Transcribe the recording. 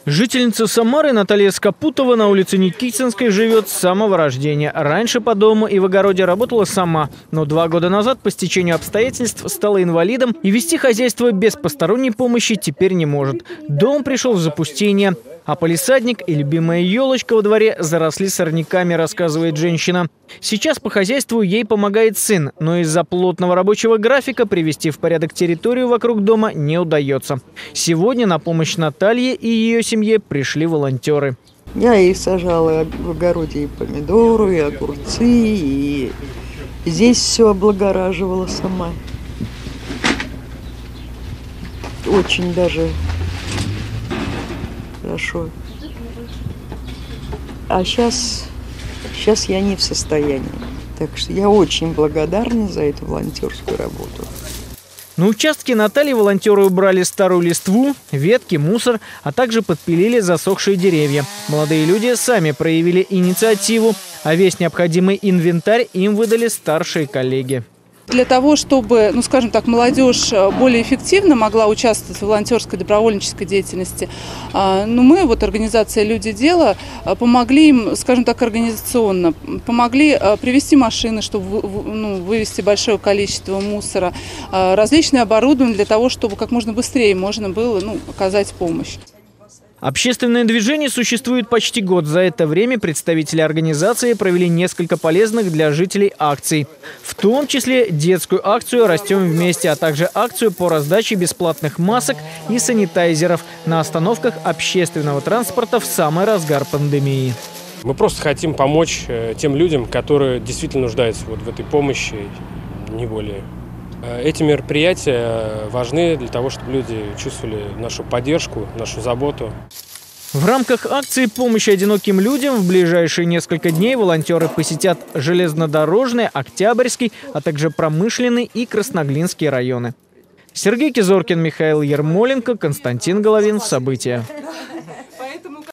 Жительница Самары Наталья Скапутова на улице Никитинской живет с самого рождения. Раньше по дому и в огороде работала сама, но 2 года назад по стечению обстоятельств стала инвалидом и вести хозяйство без посторонней помощи теперь не может. Дом пришел в запустение, а палисадник и любимая елочка во дворе заросли сорняками, рассказывает женщина. Сейчас по хозяйству ей помогает сын, но из-за плотного рабочего графика привести в порядок территорию вокруг дома не удается. Сегодня на помощь Наталье и ее семье пришли волонтеры. Я и сажала в огороде и помидоры, и огурцы, и здесь все облагораживала сама. Очень даже хорошо. А сейчас я не в состоянии. Так что я очень благодарна за эту волонтерскую работу. На участке Натальи волонтеры убрали старую листву, ветки, мусор, а также подпилили засохшие деревья. Молодые люди сами проявили инициативу, а весь необходимый инвентарь им выдали старшие коллеги. Для того, чтобы, скажем так, молодежь более эффективно могла участвовать в волонтерской добровольнической деятельности, мы, организация «Люди. Дело», помогли им, скажем так, организационно. Помогли привезти машины, чтобы вывести большое количество мусора, различное оборудование для того, чтобы как можно быстрее можно было оказать помощь. Общественное движение существует почти год. За это время представители организации провели несколько полезных для жителей акций. В том числе детскую акцию «Растем вместе», а также акцию по раздаче бесплатных масок и санитайзеров на остановках общественного транспорта в самый разгар пандемии. Мы просто хотим помочь тем людям, которые действительно нуждаются в этой помощи, не более. Эти мероприятия важны для того, чтобы люди чувствовали нашу поддержку, нашу заботу. В рамках акции помощи одиноким людям в ближайшие несколько дней волонтеры посетят железнодорожный, Октябрьский, а также Промышленный и Красноглинский районы. Сергей Кизоркин, Михаил Ермоленко, Константин Головин. События.